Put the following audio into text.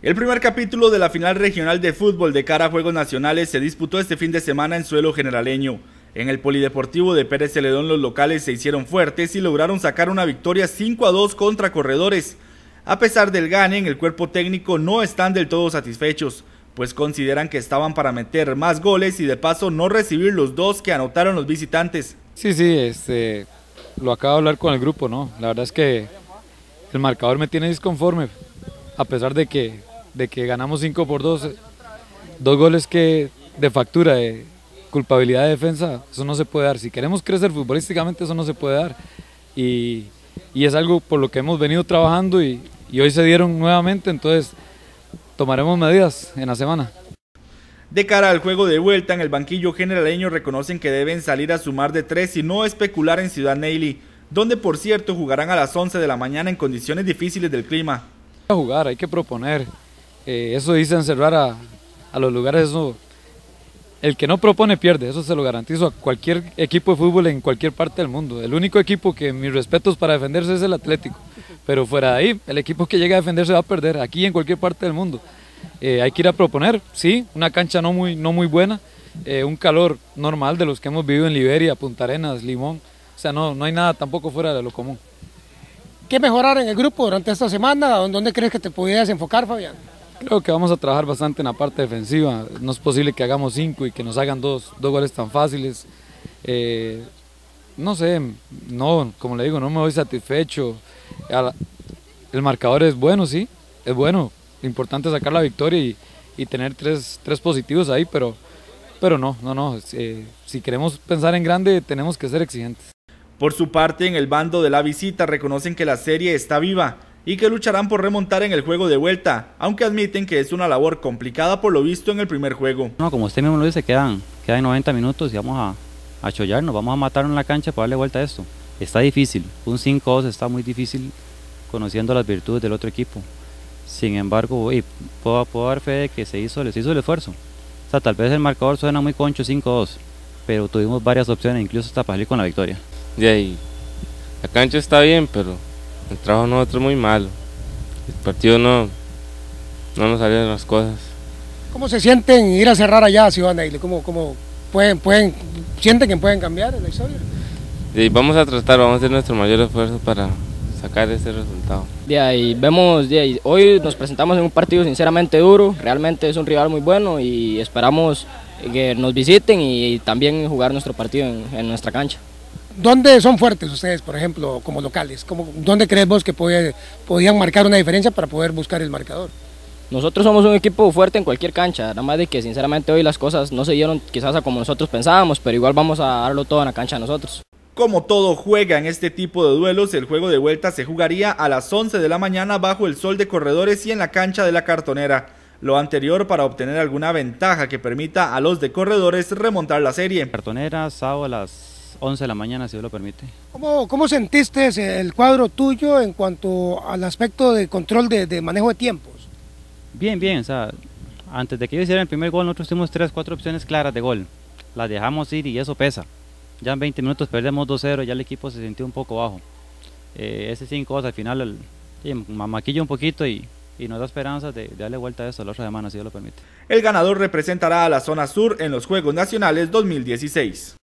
El primer capítulo de la final regional de fútbol de cara a Juegos Nacionales se disputó este fin de semana en suelo generaleño. En el Polideportivo de Pérez Celedón los locales se hicieron fuertes y lograron sacar una victoria 5-2 contra Corredores. A pesar del gane, en el cuerpo técnico no están del todo satisfechos, pues consideran que estaban para meter más goles y de paso no recibir los 2 que anotaron los visitantes. Sí, lo acabo de hablar con el grupo, ¿no? La verdad es que el marcador me tiene disconforme, a pesar de que ganamos 5-2, 2 goles que de factura, de culpabilidad de defensa, eso no se puede dar. Si queremos crecer futbolísticamente, eso no se puede dar. Y es algo por lo que hemos venido trabajando y hoy se dieron nuevamente, entonces tomaremos medidas en la semana. De cara al juego de vuelta, en el banquillo generaleño reconocen que deben salir a sumar de 3 y no especular en Ciudad Neily, donde por cierto jugarán a las 11 de la mañana en condiciones difíciles del clima. Hay que jugar, hay que proponer, eso dice encerrar a los lugares, eso, el que no propone pierde, eso se lo garantizo a cualquier equipo de fútbol en cualquier parte del mundo. El único equipo que mis respetos para defenderse es el Atlético, pero fuera de ahí, el equipo que llega a defenderse va a perder, aquí en cualquier parte del mundo. Hay que ir a proponer, sí, una cancha no muy buena, un calor normal de los que hemos vivido en Liberia, Punta Arenas, Limón, o sea, no hay nada tampoco fuera de lo común. ¿Qué mejorar en el grupo durante esta semana? ¿Dónde crees que te pudieras enfocar, Fabián? Creo que vamos a trabajar bastante en la parte defensiva, no es posible que hagamos 5 y que nos hagan dos goles tan fáciles. No sé, como le digo, no me voy satisfecho. El marcador es bueno, sí, es bueno. Lo importante es sacar la victoria y tener tres positivos ahí, pero no. Si queremos pensar en grande, tenemos que ser exigentes. Por su parte, en el bando de la visita reconocen que la serie está viva y que lucharán por remontar en el juego de vuelta, aunque admiten que es una labor complicada por lo visto en el primer juego. No, como usted mismo lo dice, quedan 90 minutos y vamos a chollarnos, vamos a matarnos en la cancha para darle vuelta a esto. Está difícil, un 5-2 está muy difícil conociendo las virtudes del otro equipo. Sin embargo, puedo dar fe de que se hizo el esfuerzo. O sea, tal vez el marcador suena muy concho 5-2, pero tuvimos varias opciones, incluso hasta para salir con la victoria. De ahí, la cancha está bien, pero el trabajo nosotros es muy malo. El partido no nos salieron las cosas. ¿Cómo se sienten ir a cerrar allá a Ciudad Neily? ¿Cómo sienten que pueden cambiar en la historia? De ahí, vamos a hacer nuestro mayor esfuerzo para sacar ese resultado. Hoy nos presentamos en un partido sinceramente duro, realmente es un rival muy bueno y esperamos que nos visiten y también jugar nuestro partido en nuestra cancha. ¿Dónde son fuertes ustedes, por ejemplo, como locales? ¿Dónde crees vos que podían marcar una diferencia para poder buscar el marcador? Nosotros somos un equipo fuerte en cualquier cancha, nada más de que sinceramente hoy las cosas no se dieron quizás a como nosotros pensábamos, pero igual vamos a darlo todo en la cancha nosotros. Como todo juega en este tipo de duelos, el juego de vuelta se jugaría a las 11 de la mañana bajo el sol de Corredores y en la cancha de la Cartonera. Lo anterior para obtener alguna ventaja que permita a los de Corredores remontar la serie. Cartonera, sábado a las 11 de la mañana, si Dios lo permite. ¿Cómo sentiste el cuadro tuyo en cuanto al aspecto de control de manejo de tiempos? Bien, o sea, antes de que ellos hicieran el primer gol, nosotros tuvimos 3-4 opciones claras de gol. Las dejamos ir y eso pesa. Ya en 20 minutos perdemos 2-0, ya el equipo se sintió un poco bajo. Ese 5-2 al final maquilla un poquito y nos da esperanzas de darle vuelta a eso la otra semana, si Dios lo permite. El ganador representará a la zona sur en los Juegos Nacionales 2016.